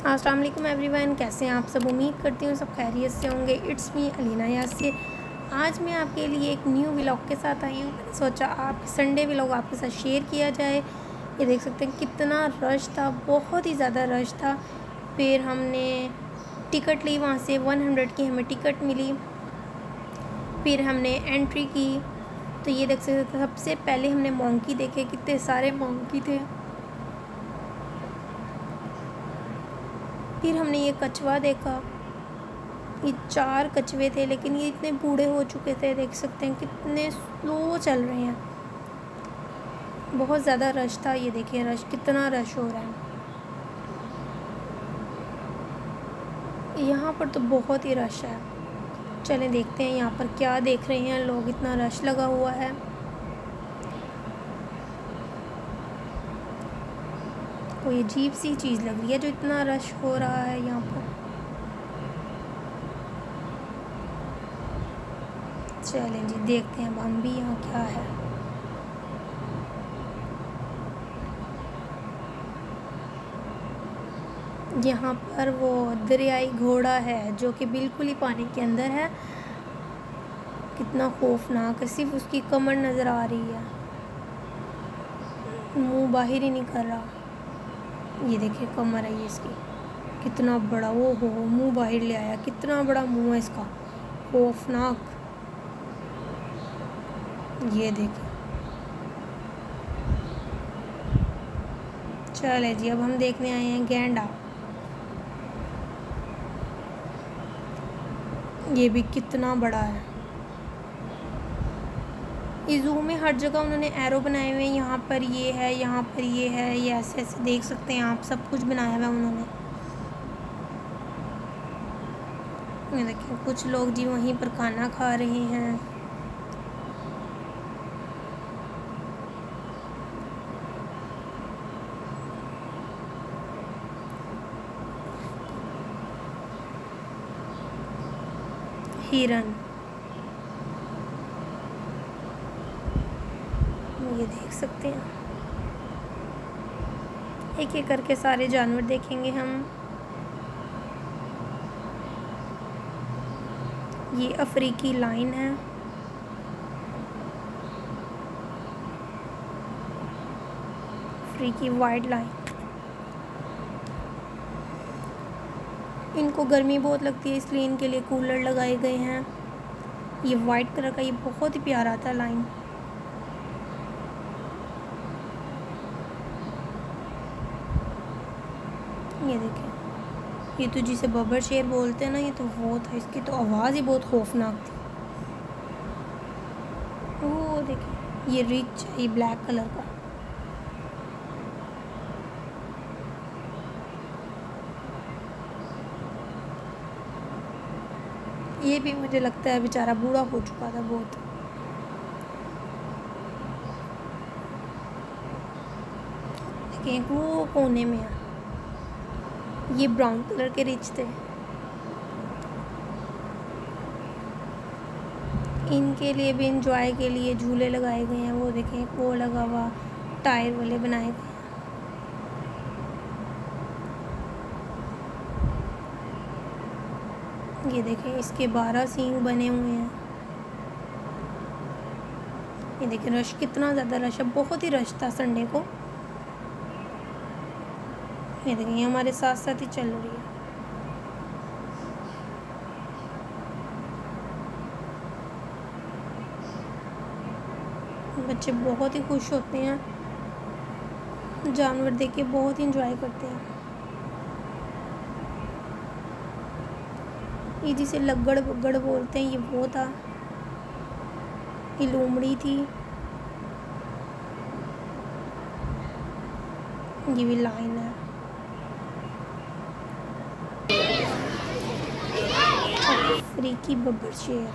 अस्सलाम वालेकुम एवरीवन, कैसे हैं आप सब। उम्मीद करती हूँ सब खैरियत से होंगे। It's me Alina Yasir. आज मैं आपके लिए एक न्यू व्लॉग के साथ आई हूँ। मैंने सोचा आप संडे व्लॉग आपके साथ शेयर किया जाए। ये देख सकते हैं कितना रश था, बहुत ही ज़्यादा रश था। फिर हमने टिकट ली, वहाँ से 100 की हमें टिकट मिली। फिर हमने एंट्री की, तो ये देख सकते थे सबसे पहले हमने मोंकी देखे, कितने सारे मोंकी थे। फिर हमने ये कछुआ देखा, ये 4 कछुए थे, लेकिन ये इतने बूढ़े हो चुके थे। देख सकते हैं कितने स्लो चल रहे हैं, बहुत ज़्यादा रश था। ये देखिए रश, कितना रश हो रहा है यहाँ पर, तो बहुत ही रश है। चलें देखते हैं यहाँ पर क्या देख रहे हैं लोग, इतना रश लगा हुआ है। कोई अजीब सी चीज़ लग रही है जो इतना रश हो रहा है यहाँ पर। चलें जी देखते हैं अब हम भी यहाँ क्या है। यहाँ पर वो दरियाई घोड़ा है जो कि बिल्कुल ही पानी के अंदर है। कितना खौफनाक है, सिर्फ उसकी कमर नज़र आ रही है, मुंह बाहर ही नहीं कर रहा। ये देखिए कमर है ये इसकी, कितना बड़ा, वो हो मुंह बाहर ले आया, कितना बड़ा मुंह है इसका, खौफनाक। ये देखिए। चले जी अब हम देखने आए हैं गैंडा। ये भी कितना बड़ा है। इस ज़ू में हर जगह उन्होंने एरो बनाए हुए हैं। यहाँ पर ये है, यहाँ पर ये है, ये ऐसे ऐसे देख सकते हैं आप, सब कुछ बनाया हुआ है उन्होंने। ये देखिए कुछ लोग जी वहीं पर खाना खा रहे हैं। हिरन, ये देख सकते हैं। एक एक करके सारे जानवर देखेंगे हम। ये अफ्रीकी लाइन है, अफ्रीकी वाइल्ड लाइन। इनको गर्मी बहुत लगती है, इसलिए इनके लिए कूलर लगाए गए हैं। ये वाइट कलर का, ये बहुत ही प्यारा था लाइन। ये देखें, ये तो जिसे बबर शेर बोलते हैं ना, ये तो वो था। इसकी तो आवाज़ ही बहुत खौफनाक थी। वो देखिए ये रिच है, ये ब्लैक कलर का। ये भी मुझे लगता है बेचारा बूढ़ा हो चुका था बहुत। देखिए वो कोने में है, ये ब्राउन कलर के रिच थे। इनके लिए भी इंजॉय के लिए झूले लगाए गए हैं। वो देखें वो लगा हुआ, टायर वाले बनाए गए हैं। ये देखें इसके 12 सींग बने हुए हैं। ये देखें रश, कितना ज़्यादा रश है, बहुत ही रश था संडे को। ये देखें ये हमारे साथ साथ ही चल रही है। बच्चे बहुत ही खुश होते हैं, जानवर देख के बहुत ही इंजॉय करते हैं। ये जिसे लग्गड़ बग्गड़ बोलते हैं, ये वो था। ये लोमड़ी थी। ये भी लाइन है। अफ्रीकी बब्बर शेर,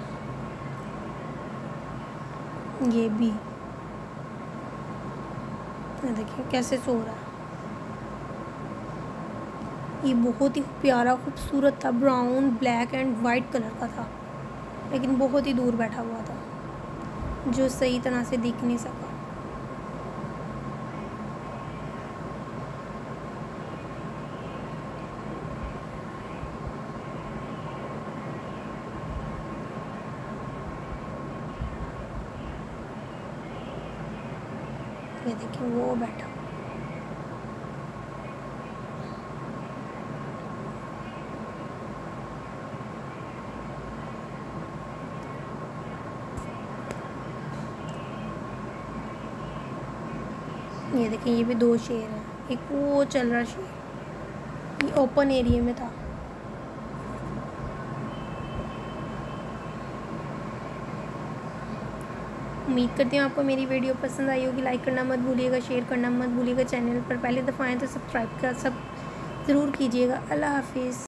ये भी देखिए कैसे सो रहा है। ये बहुत ही प्यारा खूबसूरत था, brown black and white colour का था, लेकिन बहुत ही दूर बैठा हुआ था जो सही तरह से दिख नहीं सका। ये देखें वो बैठा। ये देखें ये भी 2 शेर हैं, एक वो चल रहा शेर, ये ओपन एरिया में था। उम्मीद करती हूँ आपको मेरी वीडियो पसंद आई होगी। लाइक करना मत भूलिएगा, शेयर करना मत भूलिएगा। चैनल पर पहली दफ़ा आए तो सब्सक्राइब का सब ज़रूर कीजिएगा। अल्लाह हाफिज़।